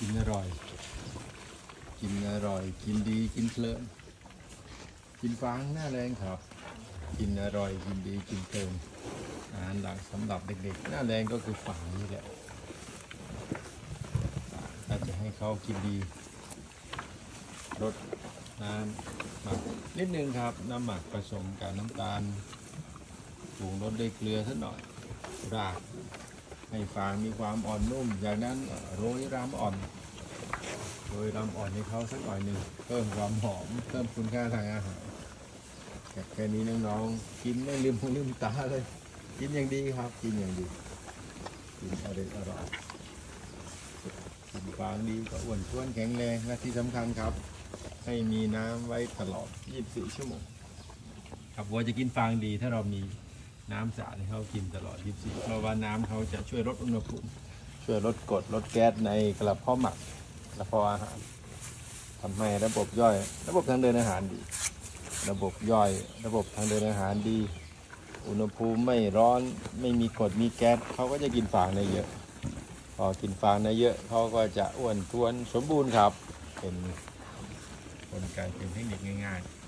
กินอร่อยกินดีกินเพลินกินฟางหน้าแรงครับกินอร่อยกินดีกินเพลินอาหารหลักสำหรับเด็กๆหน้าแรงก็คือฟางนี่แหละถ้าจะให้เขากินดีรสน้ำหมักนิดนึงครับน้ำหมักผสมกับน้ำตาลปรุงรสด้วยเกลือสักหน่อยรากให้ฟางมีความอ่อนนุ่มจากนั้นโรยรำอ่อนให้เขาสักหน่อยหนึ่งเพิ่มความหอมเพิ่มคุณค่าทางอาหารแค่นี้น้องๆกินไม่ลืมหูลืมตาเลยกินอย่างดีครับกินอย่างดีกินอร่อยกินฟางดีก็อ้วนท้วนแข็งแรงและที่สำคัญครับให้มีน้ำไว้ตลอด24 ชั่วโมงครับวัวจะกินฟางดีถ้าเรามีน้ำสะอาดให้เขากินตลอด24เพราะว่าน้ำเขาจะช่วยลดอุณหภูมิช่วยลดกรดลดแก๊สในกระเพาะหมักกระเพาะอาหารทำให้ระบบย่อยระบบทางเดินอาหารดีระบบย่อยระบบทางเดินอาหารดีอุณหภูมิไม่ร้อนไม่มีกรดมีแก๊สเขาก็จะกินฟางได้เยอะพอกินฟางได้เยอะเขาก็จะอ้วนท้วนสมบูรณ์ครับเป็นกลไกเป็นเทคนิคง่ายๆ